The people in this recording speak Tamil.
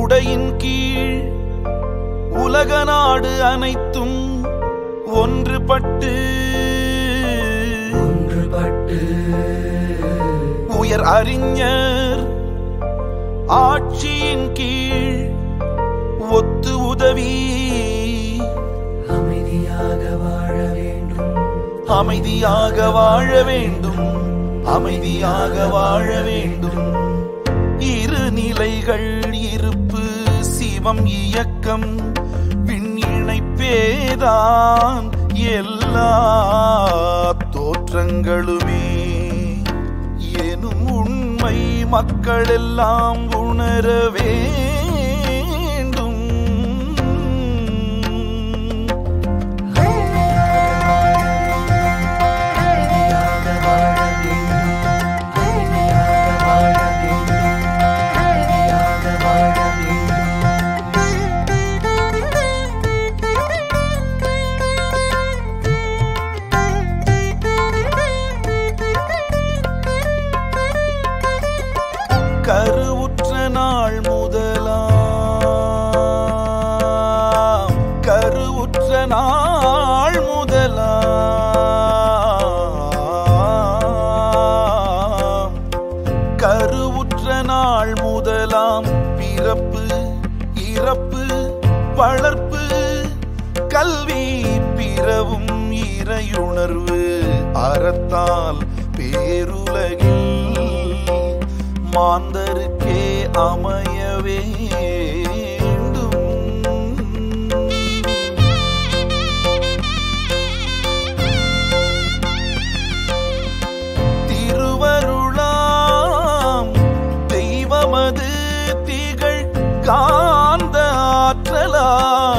குடையின் கீழ் உலக நாடு அனைத்தும் ஒன்றுபட்டு உயர் அறிஞர் ஆட்சியின் கீழ் ஒத்து உதவி அமைதியாக வாழ வேண்டும், அமைதியாக வாழ வேண்டும், அமைதியாக வாழ வேண்டும். இரு நிலைகள் இருப்பு சிவம் இயக்கம் விண்ணிணைப்பேதான் எல்லா தோற்றங்களுமே எனும் உண்மை மக்கள் எல்லாம் உணர வேண்டும். கருவுற்ற நாள் முதலாம், கருவுற்ற நாள் முதலாம், கருவுற்ற நாள் முதலாம் பிறப்பு இறப்பு வளர்ப்பு கல்வி பிறவும் இறையுணர்வு அறத்தால் பேருலகில் மாந்தருக்கே அமைய வேண்டும். திருவருளாம் தெய்வமது திகழ் காந்த ஆற்றலா